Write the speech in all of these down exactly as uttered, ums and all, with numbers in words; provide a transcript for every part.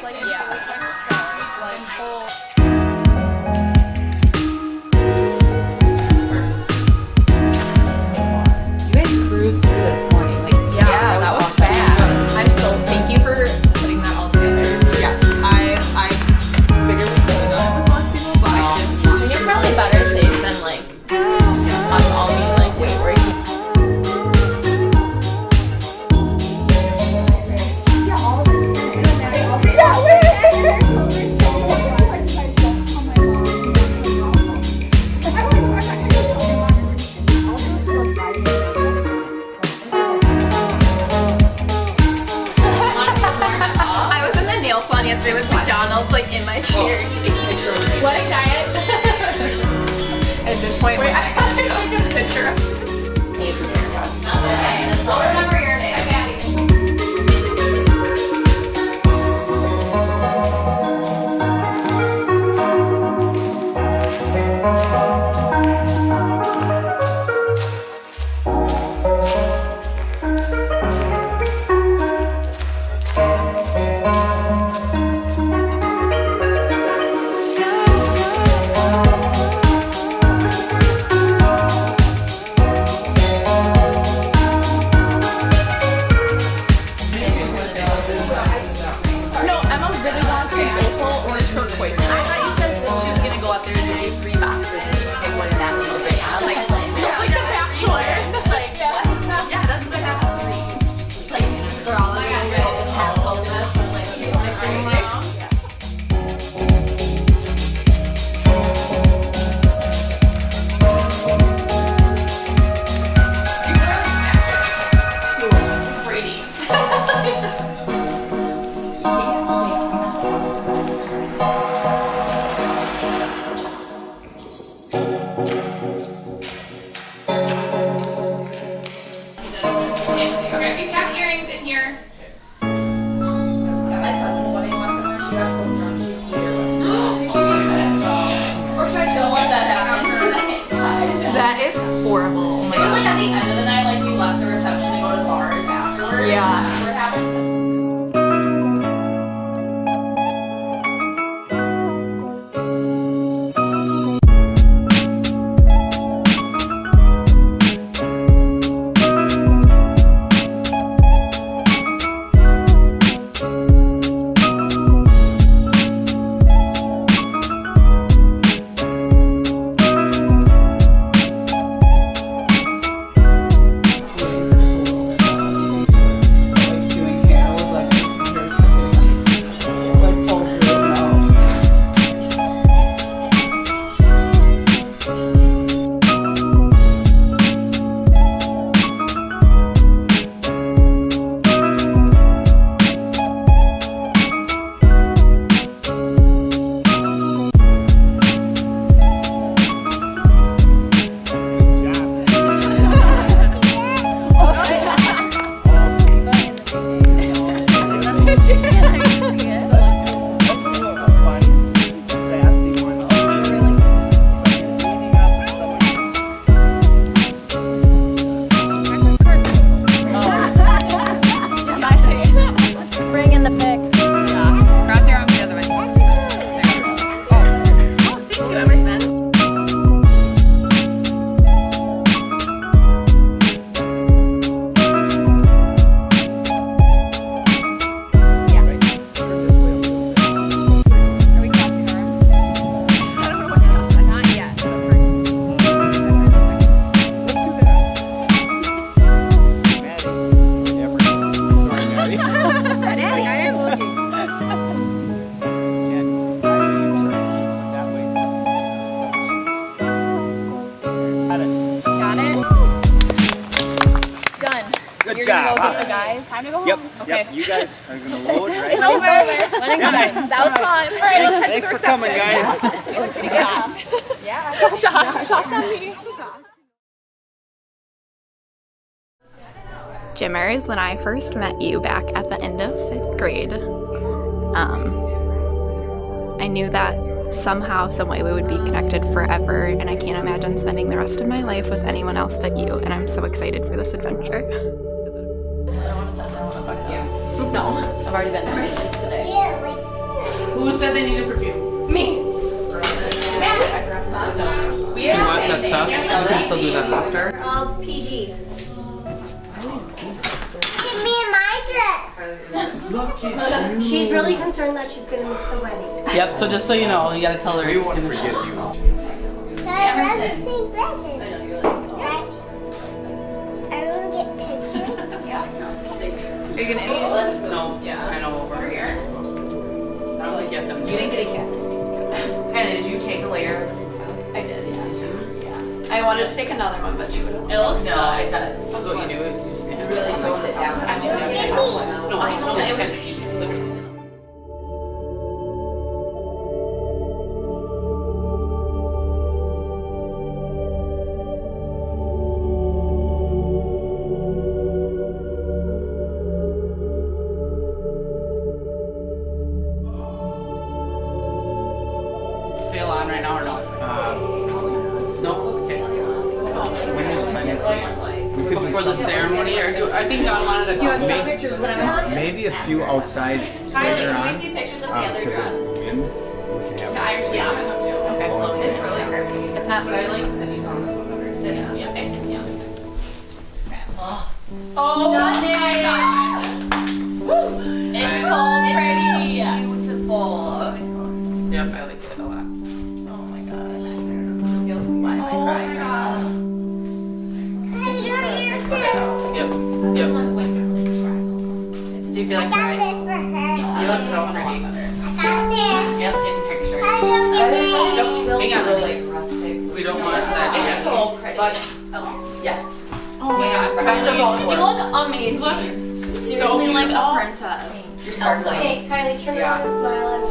like, yeah. You guys cruised through this morning. Like, yeah, yeah, that was, that was fast. I'm so thank you for putting that all together. Yes, I I figured we could have done it with less people, but I did not. You're probably better safe than like us all being like, wait, where are you? Yesterday with McDonald's like in my chair eating. What a diet! At this point, wait, I have to go get a picture of you. Okay, I'll remember your name. Horrible. It was like at the end of the night, like we left the reception to go to bars afterwards. Yeah. And we're having this. Good job. Go with the guys. Time to go Yep. home. Okay. Yep. You guys are gonna load right It's now. over. That was fun. All right, let's head Thanks to the for coming, reception. guys. You look pretty good. Yeah. Shots. Shots on me. Jimmers, when I first met you back at the end of fifth grade, um, I knew that somehow, some way we would be connected forever, and I can't imagine spending the rest of my life with anyone else but you, and I'm so excited for this adventure. I don't want to touch that stuff on you. No, I've already been there today. Yeah, like Who said they needed perfume? Me. We have what, that stuff? I can still do that after. All P G. Give me my dress. Look at you. She's really concerned that she's gonna miss the wedding. Yep, so just so you know, you gotta tell her We it's won't gonna forget you. I love the same present. Right? Are you gonna get pictures? Are you gonna eat? No, yeah, I know over here. I don't think you have to. You didn't get a cat. Kylie, did you take a layer? I did, yeah. Yeah. I wanted to take another one, but she would have. It looks no, good. It does. That's what you do. It's just you really toned it down. Actually, no, I know it was literally. Feel on right now or not? Uh, No. Okay. when is planning? We could do For the something. ceremony, or do I think Don wanted to Do you want come? some pictures when I'm Maybe a few outside Kylie, later can on. we see pictures of the uh, other to the dress? wind. We can have I actually Yeah, I yeah. know too. Okay. Oh, It's really pretty. It's not But I like styling. that he's on this one better. This one. Yeah. Yeah. Oh, Stunning! It's so pretty. Beautiful. yep, I like it a lot. Oh my gosh. Why am I crying right now? Yep, yep. Do you feel I like got crying? this for her. You look so pretty. I got this. Yep, in pictures. I love this. Nope, hang on, really rustic. We don't want that. It's yet. so pretty. But, oh, yes. Oh my god. Best of both You worlds. look amazing. Look Seriously, so like a beautiful. princess. You're sparkling. Okay, Kylie, turn Yeah. around and smile at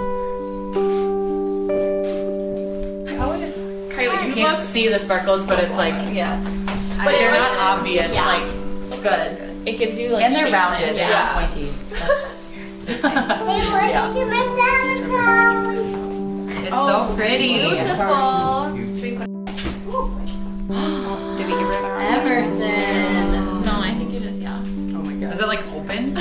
me. Kylie, You can't see the sparkles, but it's like, yes. but they're it not was- obvious. yeah. Like, it's good. It gives you like And they're shape. rounded, they're Yeah. not pointy. That's. Hey, what Yeah. is your flower crown? It's so pretty. Beautiful. Did we get rid of our Emerson? No, I think you just yeah. Oh my god. Is it like open?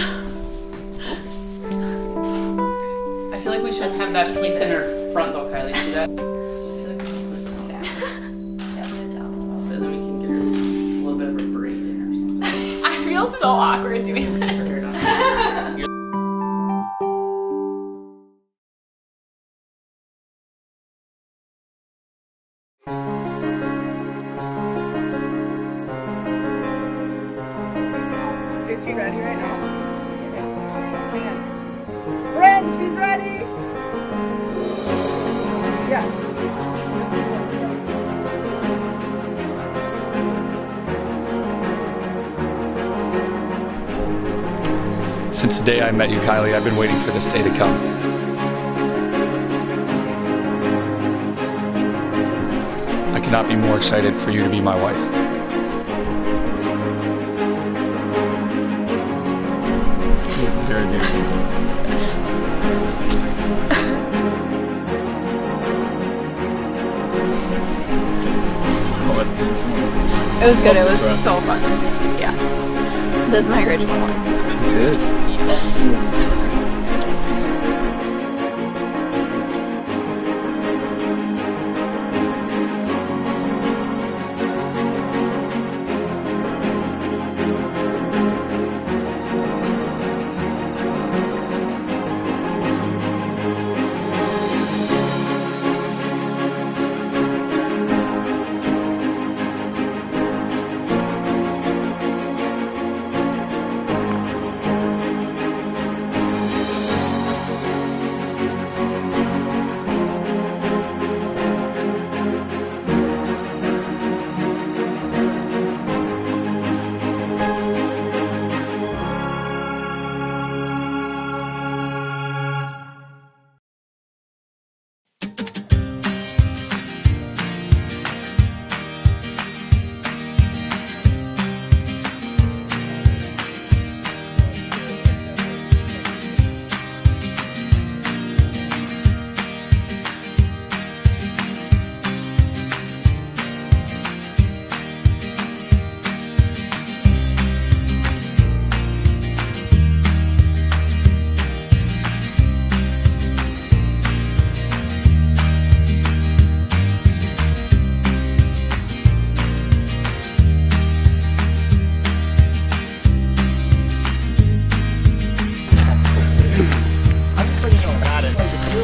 I feel like we should have that piece in her front though, Kylie. See that? I feel like we should put it down. Yeah, put it down. So then we can get her a little bit of a braid in or something. I feel so awkward doing this. Is she ready right now? Bryn, she's ready! Yeah. Since the day I met you, Kylie, I've been waiting for this day to come. I cannot be more excited for you to be my wife. Very beautiful. Oh, that's beautiful. It was good. It was Right. so fun. Yeah. This is my original one. This is.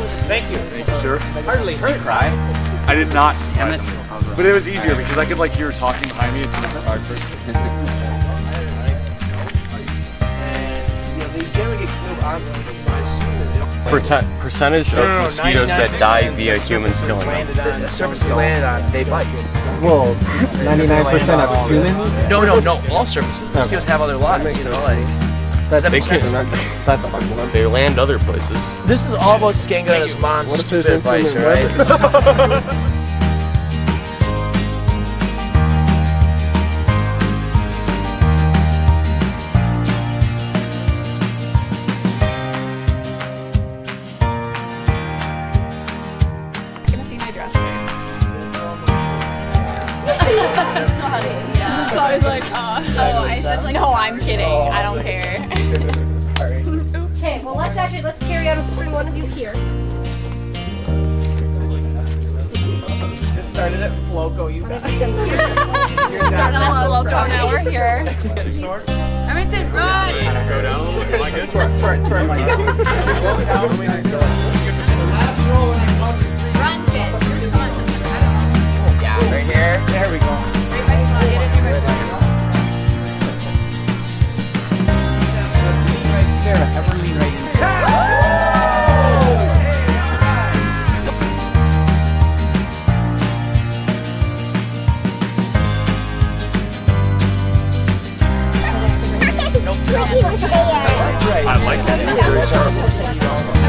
Thank you. Thank you, sir. Hardly hurt. Cry? I did not. But it was easier because I could like hear talking behind me into the car first. Percent percentage of No, no, no, mosquitoes that die via humans killing them. The surfaces landed on, they bite. Well, ninety-nine percent of humans? No, no, no, all surfaces. Mosquitoes have other lives, you know, like. That's, They can't. that's They land other places. This is all about Skanka and his mom's What if there's stupid advice, inclement right? Gonna see my dress first. So I was like, uh, oh, I said like, no, I'm kidding. I don't care. Okay, well let's actually, let's carry out a point one of you here. This started at Floco, you guys. Started at Floco, now we're here. Everyone said run! Go down a little bit. Am I good? Twerk, twerk, twerk, Mike. Run, kid. Yeah, right here. There we go. Right by spot, get it right by spot. Lean right, Sarah, ever lean right in. I like that. You're very sharp.